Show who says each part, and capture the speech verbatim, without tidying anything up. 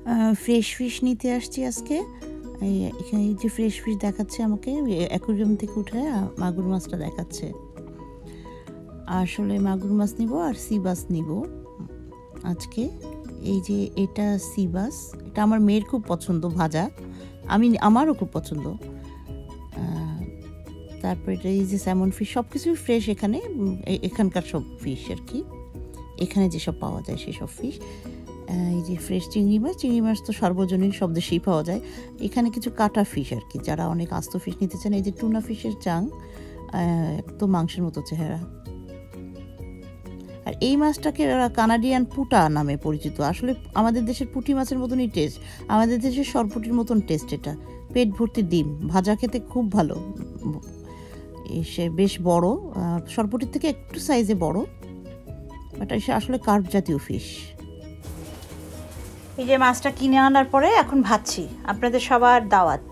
Speaker 1: Fresh fish নিতে আসছি আজকে। এখানে যে ফ্রেশ ফিশ দেখাচ্ছে আমাকে, অ্যাকুরিয়াম থেকে উঠে মাগুর মাছটা দেখাচ্ছে। আসলে মাগুর মাছ নিব আর সি বাস নিব আজকে। এই যে এটা সি বাস, এটা আমার মেয়ের খুব পছন্দ ভাজা, আমি আমারও খুব পছন্দ। তারপর এটা এই যে স্যামন ফিশ, সব কিছুই ফ্রেশ এখানে, এখানকার সব ফিশ আর কি, এখানে যেসব পাওয়া যায় সেসব ফিশ। এই যে ফ্রেশ চিংড়ি মাছ, চিংড়ি মাছ তো সর্বজনীন, সব দেশেই পাওয়া যায়। এখানে কিছু কাটা ফিশ আর কি, যারা অনেক আস্ত ফিশ নিতে চান। এই যে টুনা ফিশের চাং, তো মাংসের মতো চেহারা। আর এই মাছটাকে ওরা কানাডিয়ান পুটা নামে পরিচিত। আসলে আমাদের দেশের পুঁটি মাছের মতনই টেস্ট, আমাদের দেশের সরপুটির মতন টেস্ট। এটা পেট ভর্তি ডিম, ভাজা খেতে খুব ভালো। সে বেশ বড়, সরপুটির থেকে একটু সাইজে বড়, বাট সে আসলে কার্প জাতীয় ফিশ। এই যে মাছটা কিনে আনার পরে এখন ভাজছি, আপনাদের সবার দাওয়াত।